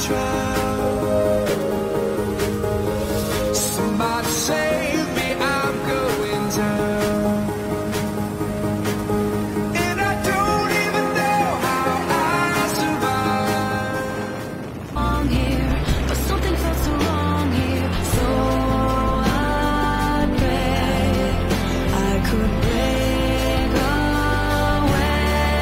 Somebody save me, I'm going down. And I don't even know how I survived. Wrong here, but something felt so wrong here. So I prayed I could break away.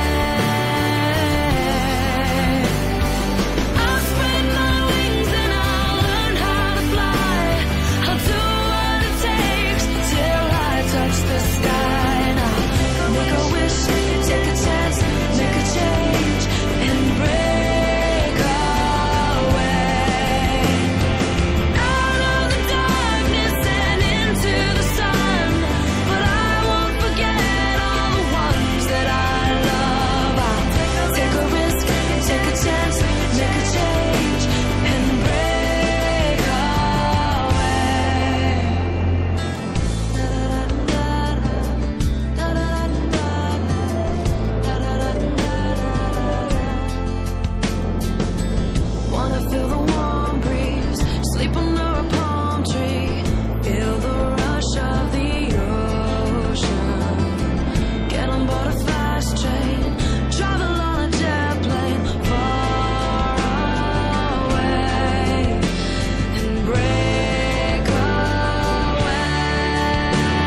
I'll spread my wings and I'll learn how to fly. I'll do what it takes till I touch the sky. And I'll make a wish, take a chance, make a change, and break away. Out of the darkness and into the sun. But I won't forget all the ones that I love. I'll take a risk, take a chance, make a change, and break away. Wanna feel the warm breeze, sleep under a palm tree, feel the rush of the ocean. Get on board a fast train, travel on a jet plane far away, and break away.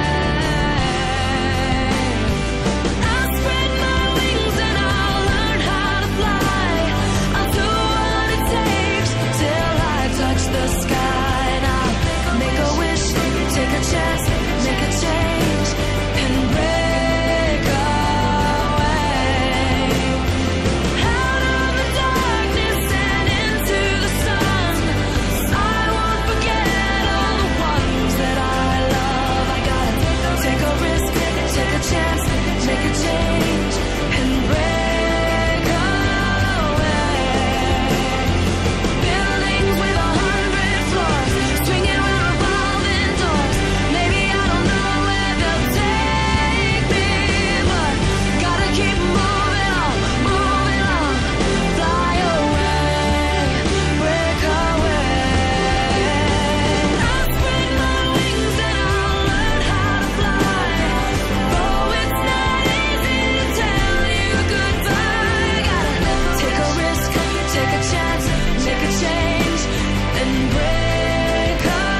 I'll spread my wings and I'll learn how to fly. I'll do what it takes till I touch the sky. And I'll make a wish, take a chance, make a change, and break away. Out of the darkness and into the sun. I won't forget all the ones that I love. I gotta take a risk, take a chance, make a change, and break away. Buildings with 100 floors, swinging around revolving doors. Maybe I don't know where they'll take me, but gotta keep moving on, fly away, break away. I'll spread my wings and I'll learn how to fly. Oh, it's not easy to tell you goodbye. Gotta take a risk, take a chance, make a change, and break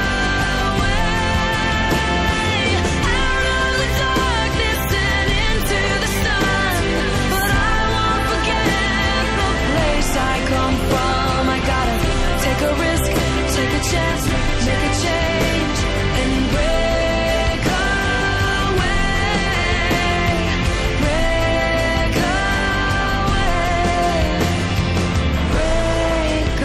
away. Out of the darkness and into the sun. But I won't forget the place I come from. I gotta take a risk, take a chance, make a change, and break away. Break away. Break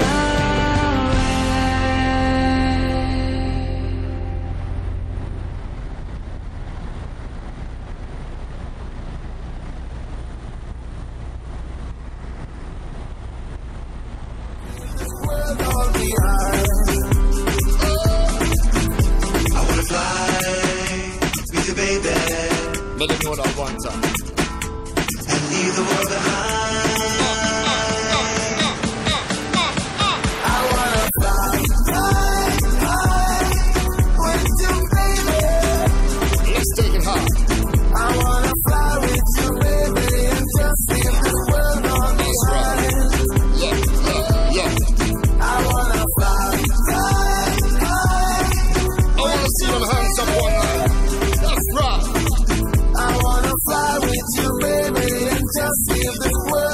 I wanna fly with you, baby, Let them know that one time. and leave the world behind. I wanna fly with you, baby. Let's take it hard. I wanna fly with you, baby, and just leave this world on behind. Yeah. I wanna fly. I wanna see them hands up one night. That's right. I wanna fly with you, baby, and just leave this world